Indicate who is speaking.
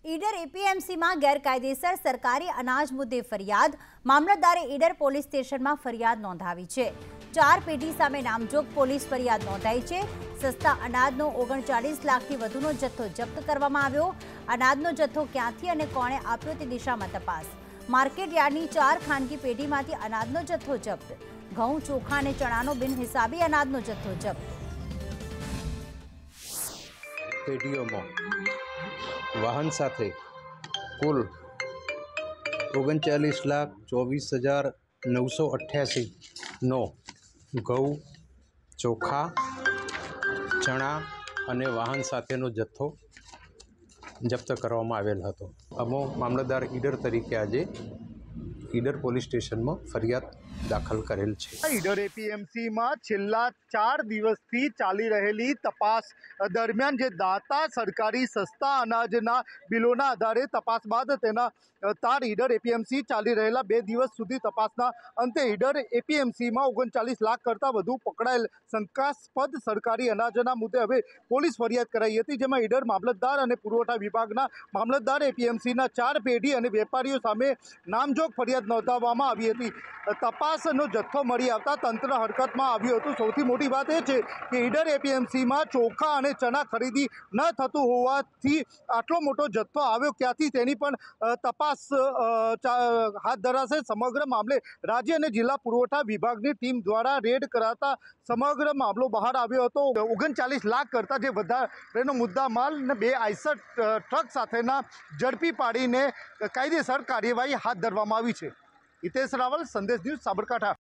Speaker 1: ઈડર એપીએમસીમાં ગેરકાયદેસર સરકારી અનાજ મુદ્દે ફરિયાદ. મામલતદારે ઈડર પોલીસ સ્ટેશનમાં ફરિયાદ નોંધાવી છે. 4 પેઢી સામે નામજોગ પોલીસ ફરિયાદ નોંધાઈ છે. સસ્તા અનાજનો 39 લાખથી વધુનો જથ્થો જપ્ત કરવામાં આવ્યો. અનાજનો જથ્થો ક્યાંથી અને કોણે આપ્યો તે દિશામાં તપાસ. માર્કેટ યાર્ડની 4 ખાનગી પેઢીમાંથી અનાજનો જથ્થો જપ્ત. ઘઉં, ચોખા અને ચણાનો બિનહિસાબી અનાજનો જથ્થો જપ્ત.
Speaker 2: પેઢીઓમાં વાહન સાથે કુલ 39,24,988નો ઘઉં, ચોખા, ચણા અને વાહન સાથેનો જથ્થો જપ્ત કરવામાં આવેલ હતો. અમો મામલતદાર ઈડર તરીકે આજે ઈડર પોલીસ સ્ટેશનમાં ફરિયાદ દાખલ કરેલ છે.
Speaker 3: ઈડર એપીએમસીમાં છેલ્લા 4 દિવસથી ચાલી રહેલી તપાસ દરમિયાન જે દાતા સરકારી સસ્તા અનાજના બિલોના આધારે તપાસ બાદ તેના તાર ઈડર એપીએમસી ચાલી રહેલા 2 દિવસ સુધી તપાસના અંતે ઈડર એપીએમસીમાં 39 લાખ કરતાં વધુ પકડાયેલ શંકાસ્પદ સરકારી અનાજના મુદ્દે હવે પોલીસ ફરિયાદ કરાઈ હતી, જેમાં ઈડર મામલતદાર અને પુરવઠા વિભાગના મામલતદાર, એપીએમસીના 4 પેઢી અને વેપારીઓ સામે નામજોગ ફરિયાદ નોંધાવવામાં આવી હતી. તપાસનો જથ્થો મળી આવતા તંત્ર હરકતમાં આવ્યું હતું. સૌથી મોટી વાત એ છે કે ઈડર એપીએમસીમાં ચોખા અને ચણા ખરીદી ન થતું હોવાથી આટલો મોટો જથ્થો આવ્યો ક્યાંથી તેની પણ તપાસ હાથ ધરાશે. સમગ્ર મામલે રાજ્ય અને જિલ્લા પુરવઠા વિભાગની ટીમ દ્વારા રેડ કરાતા સમગ્ર મામલો બહાર આવ્યો હતો. 39 લાખ કરતાં જે વધારેનો મુદ્દા માલ અને 2 આઈસર ટ્રક સાથેના ઝડપી પાડીને કાયદેસર કાર્યવાહી હાથ ધરવામાં આવી છે. હિતેશ રાવલ, સંદેશ ન્યૂઝ, સાબરકાંઠા.